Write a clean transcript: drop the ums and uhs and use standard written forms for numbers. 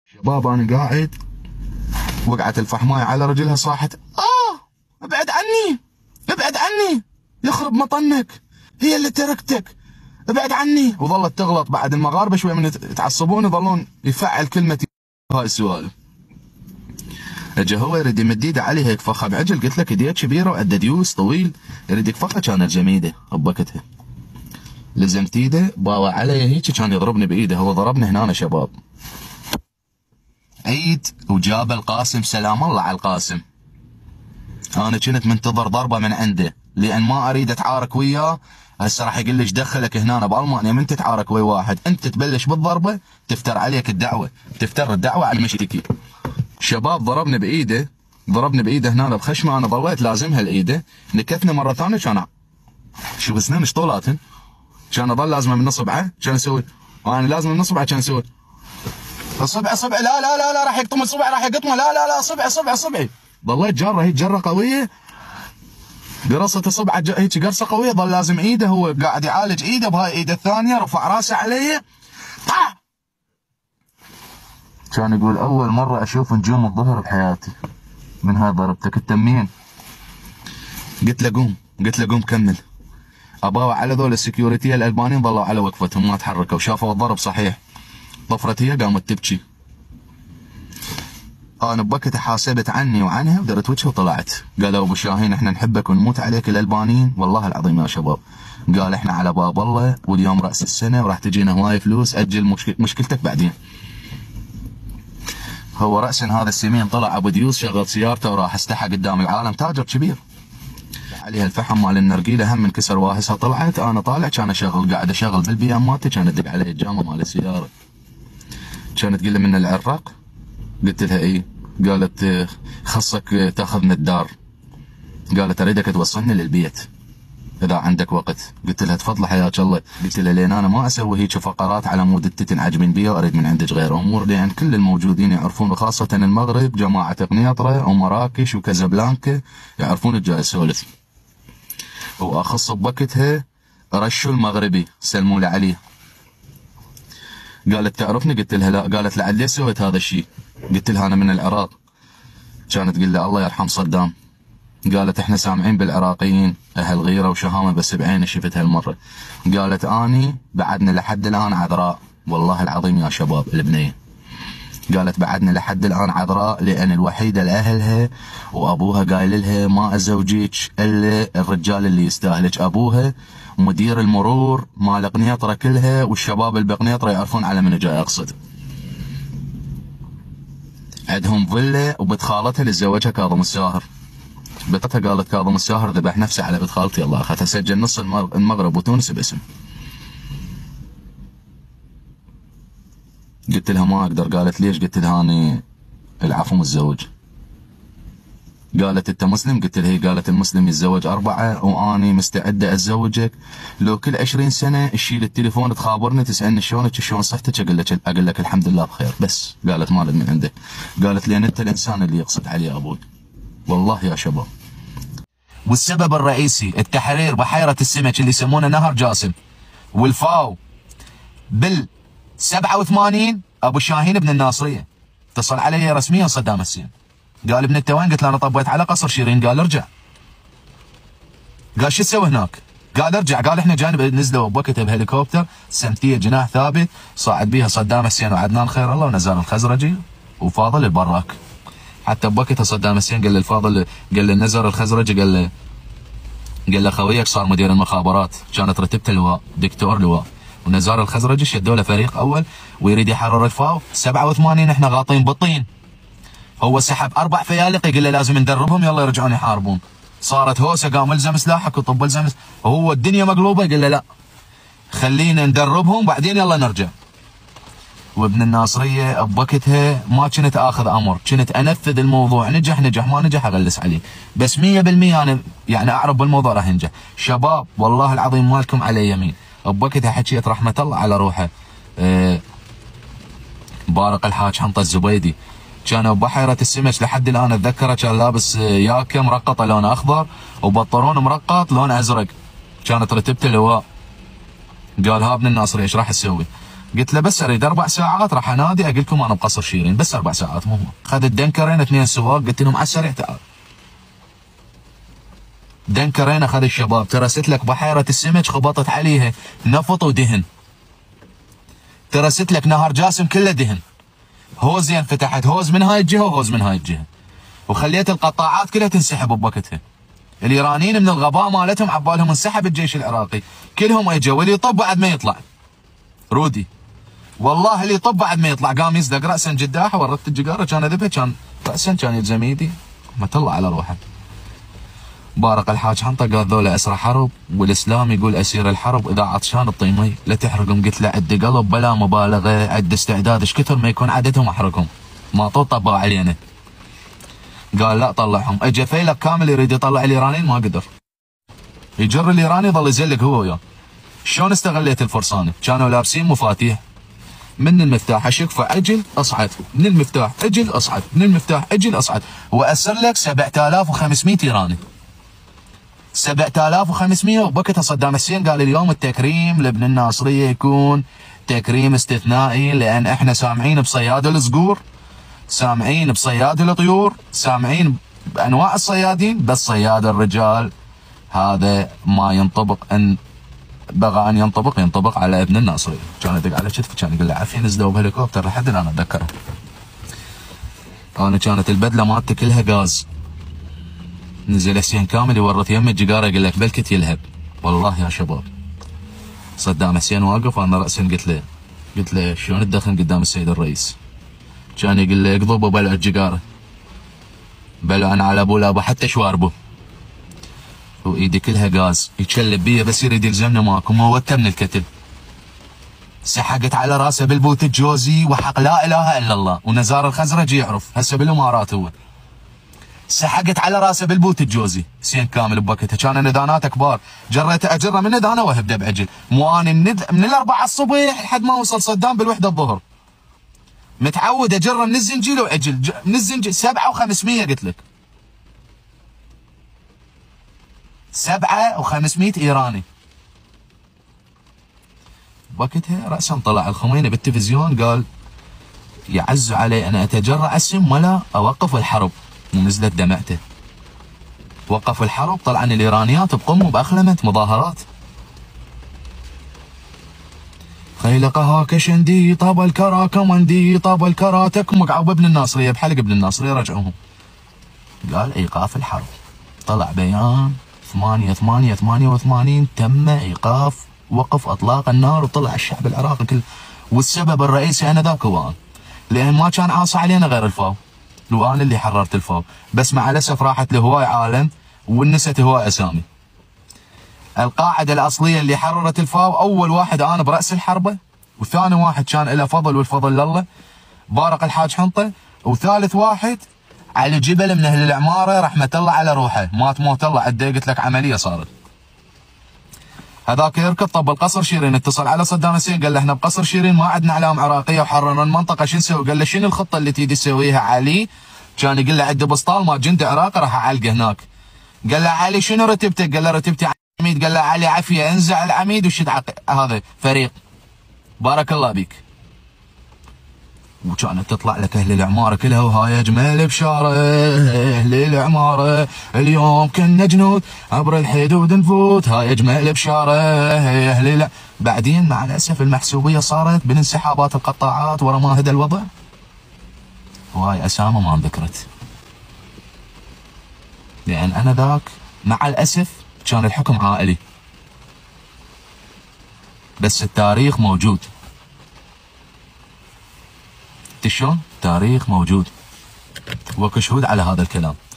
شباب انا قاعد، وقعت الفحماية على رجلها صاحت ابعد عني ابعد عني يخرب مطنك، هي اللي تركتك ابعد عني. وظلت تغلط. بعد المغاربه شوي من يتعصبون يظلون يفعل كلمه هاي السوالف. اجى هو يريد يمد ايده علي هيك فخه بعجل، قلت لك ايديه كبيره وعنده ديوس طويل، يريد يكفخها كانت جميده بوقتها. لزمت ايده باوى علي هيك كان يضربني بايده، هو ضربني هنا شباب. عيد وجاب القاسم، سلام الله على القاسم. انا كنت منتظر ضربه من عنده لان ما اريد اتعارك وياه. هسه راح يقول لي ايش دخلك هنا بالمانيا من تتعارك ويا واحد، انت تبلش بالضربه تفتر عليك الدعوه، تفتر الدعوه على المشتكي. شباب ضربني بايده هنا بخشمه، انا ضليت لازمها الايده، نكثني مره ثانيه كان شوف اسنان ايش طولاتن، كان اضل لازمه من اصبعه، كان اسوي انا لازم من اصبعه، كان اسوي اصبع لا لا لا لا راح يقطم الصبع راح يقطمه، لا لا لا صبعي. ضليت جره هيك جره قويه، قرصت صبعه هيك قرصه قويه، ظل لازم ايده، هو قاعد يعالج ايده بهاي ايده الثانيه، رفع راسه علي كان يقول اول مره اشوف نجوم الظهر بحياتي من هاي ضربتك انت مين؟ قلت له قوم كمل. اباوع على ذول السكيورتي الالبانيين ظلوا على وقفتهم ما تحركوا، شافوا الضرب صحيح. طفرت هي قامت تبكي. انا بوقتها حاسبت عني وعنها ودرت وجهي وطلعت. قالوا ابو شاهين احنا نحبك ونموت عليك الالبانيين، والله العظيم يا شباب. قال احنا على باب الله واليوم راس السنه وراح تجينا هواي فلوس، اجل مشكلتك بعدين. هو راسا هذا السمين طلع ابو ديوس، شغل سيارته وراح استحى قدام العالم، تاجر كبير. عليها الفحم مال النرجيله هم انكسر واهسها. طلعت انا طالع كان قاعد اشغل بالبي ام مالتي، كانت تدق علي الجامه مال السياره. كانت تقول لي من العراق؟ قلت لها اي. قالت خصك تاخذني الدار. قالت اريدك توصلني للبيت اذا عندك وقت. قلت لها تفضل حياك الله. قلت لها لين انا ما اسوي هيك فقرات على مود انت تنعجبين بيها، واريد من عندك غير امور، لان كل الموجودين يعرفون، وخاصه المغرب جماعه قنيطره ومراكش وكازابلانكا يعرفون الجاي اسولف. واخص بوقتها رشوا المغربي سلموا لي عليه. قالت تعرفني؟ قلت لها لا. قالت لعد ليش سويت هذا الشيء؟ قلت لها انا من العراق. كانت تقول لي الله يرحم صدام. قالت احنا سامعين بالعراقيين اهل غيره وشهامه، بس بعيني شفت هالمره. قالت اني بعدني لحد الان عذراء، والله العظيم يا شباب البنيه. قالت بعدني لحد الان عذراء لان الوحيده لاهلها وابوها قايل لها ما ازوجيك الا الرجال اللي يستاهلك. ابوها مدير المرور مال قنيطره كلها، والشباب اللي بقنيطره يعرفون على من جاي اقصد. عندهم فيلا وبنت خالتها اللي تزوجها كاظم الساهر. بنتها قالت كاظم الساهر ذبح نفسه على بنت خالتي، الله اخذها سجل نص المغرب وتونس باسم. قلت لها ما اقدر. قالت ليش؟ قلت لها اني العفو متزوج. قالت انت مسلم؟ قلت لها هي. قالت المسلم يتزوج 4 واني مستعده اتزوجك لو كل 20 سنه تشيل التليفون تخابرني تسالني شلونك شلون صحتك، اقول لك الحمد لله بخير بس. قالت ما اريد من عندك. قالت لان انت الانسان اللي يقصد عليه ابوي، والله يا شباب. والسبب الرئيسي التحرير بحيره السمك اللي يسمونه نهر جاسم والفاو بال 87. ابو شاهين بن الناصريه اتصل علي رسميا صدام حسين، قال ابن انت وين؟ قلت له انا طبيت على قصر شيرين. قال ارجع. قال شو تسوي هناك؟ قال ارجع. قال احنا جانب نزلوا بوقتها بهليكوبتر سمتيه جناح ثابت، صعد بيها صدام حسين وعدنان خير الله ونزار الخزرجي وفاضل البراك. حتى بوقتها صدام حسين قال للفاضل، قال للنزار الخزرجي، قال له خويك صار مدير المخابرات، كانت رتبته لواء دكتور لواء. ونزار الخزرجي شدوا له فريق اول ويريد يحرر الفاو. 87 احنا غاطين بالطين. هو سحب 4 فيالق يقول له لازم ندربهم يلا يرجعون يحاربون. صارت هوسه، قام الزم سلاحك وطب الزم، وهو الدنيا مقلوبه يقول له لا خلينا ندربهم بعدين يلا نرجع. وابن الناصريه بوقتها ما كنت اخذ امر، كنت انفذ الموضوع، نجح ما نجح اغلس عليه، بس 100% انا يعني اعرف بالموضوع راح ينجح. شباب والله العظيم مالكم علي يمين. بوقتها حكيت رحمه الله على روحه بارق الحاج حنطه الزبيدي، كانوا بحيرة السمك لحد الان اتذكره، كان لابس ياكه مرقطه لونه اخضر وبنطلون مرقط لونه ازرق، كانت رتبته لواء. قال ها ابن الناصري ايش راح تسوي؟ قلت له بس اريد 4 ساعات راح انادي اقول لكم انا بقصر شيرين، بس 4 ساعات مو هو. خذت دنكرين 2 سواق، قلت لهم على السريع تعال. دنكرين اخذ الشباب، ترست لك بحيره السمك خبطت عليها نفط ودهن. ترست لك نهر جاسم كله دهن. هوزين فتحت، هوز من هاي الجهه وهوز من هاي الجهه. وخليت القطاعات كلها تنسحب بوقتها. الايرانيين من الغباء مالتهم عبالهم انسحب الجيش العراقي، كلهم اجوا واللي يطب بعد ما يطلع. رودي والله اللي يطب بعد ما يطلع قام يزدق راسا جداحه، ورت الجقاره كان اذبها، كان راسا كان يلزم ايدي، رحمه الله على روحه. بارق الحاج حنطه قال ذولا اسرى حرب، والاسلام يقول اسير الحرب اذا عطشان الطيمي لا تحرقهم. قلت له عد قلب بلا مبالغه، عد استعداد، ايش كثر ما يكون عددهم احرقهم، ما طبوا علينا. قال لا طلعهم. اجى فيلق كامل يريد يطلع الايرانيين ما قدر. يجر الايراني ظل يزلق هو وياه. شلون استغليت الفرسانه؟ كانوا لابسين مفاتيح، من المفتاح اشق عجل اصعد، من المفتاح عجل اصعد، من المفتاح عجل اصعد، واسر لك 7500 ايراني. 7500. وبوقتها صدام حسين قال اليوم التكريم لابن الناصريه يكون تكريم استثنائي، لان احنا سامعين بصياد الصقور، سامعين بصياد الطيور، سامعين بانواع الصيادين، بس صياد الرجال هذا ما ينطبق. ان بغى ان ينطبق على ابن الناصري. كان يدق على كتفي كان يقول له عافيه نزلوا بهليكوبتر لحد الان اتذكره. انا كانت البدله مالتي كلها غاز. نزل حسين كامل يورط يم الجقاره يقول لك بلكت يلهب. والله يا شباب صدام حسين واقف، انا راسا قلت له شلون تدخن قدام السيد الرئيس؟ كان يقول له اقضبوا بلع الجقاره، بلعن على ابو لابو حتى شواربه، وايدي كلها غاز، يتشلب بيه بس يريد يلزمنا ماكو، موته من الكتل. سحقت على راسه بالبوت الجوزي وحق لا اله الا الله، ونزار الخزرجي يعرف هسه بالامارات هو. سحقت على راسه بالبوت الجوزي، حسين كامل بوقتها كان ندانات كبار، جريته اجره من ندانه وهب بعجل، مو اني من 4 الصبح لحد ما وصل صدام بالوحده الظهر. متعود اجره من الزنجيل وعجل، من الزنجيل 7500 قلت لك. 7500 ايراني. وقتها راسا طلع الخميني بالتلفزيون قال يعز علي ان اتجرع السم ولا اوقف الحرب، ونزلت دمعته. وقف الحرب، طلعا الايرانيات بقمه باخلمه مظاهرات. خيلقها كشندي طاب الكرا كمندي طاب الكرا تكمق عب ابن الناصريه بحلق ابن الناصريه رجعوهم. قال ايقاف الحرب. طلع بيان 88 تم ايقاف وقف اطلاق النار، وطلع الشعب العراقي كله. والسبب الرئيسي انذاك هو أنا، لان ما كان عاصى علينا غير الفاو، لو انا اللي حررت الفاو، بس مع الاسف راحت لهواي عالم ونست هواي اسامي. القاعده الاصليه اللي حررت الفاو، اول واحد انا براس الحربه، وثاني واحد كان له فضل والفضل لله بارق الحاج حنطه، وثالث واحد علي جبل من اهل العماره رحمه الله على روحه، مات موت الله عدى، قلت لك عمليه صارت. هذاك يركض طب القصر شيرين، اتصل على صدام حسين قال له احنا بقصر شيرين ما عندنا اعلام عراقيه وحررنا المنطقه، شو نسوي؟ قال له شنو الخطه اللي تريد تسويها علي؟ كان يقول له عندي بسطال ما جندي عراقي راح اعلقه هناك. قال له علي شنو رتبتك؟ قال له رتبتي عميد. قال له علي عافيه انزع العميد وشد هذا فريق. بارك الله بيك. وكانت تطلع لك اهل العماره كلها وهاي اجمل بشاره، اهل العماره اليوم كنا جنود عبر الحدود نفوت، هاي اجمل بشاره اهل بعدين مع الاسف المحسوبيه صارت بالانسحابات القطاعات ورا ما هدى الوضع، وهاي اسامه ما انذكرت، لان انا ذاك مع الاسف كان الحكم عائلي، بس التاريخ موجود. شلون؟ تاريخ موجود وكشهود على هذا الكلام.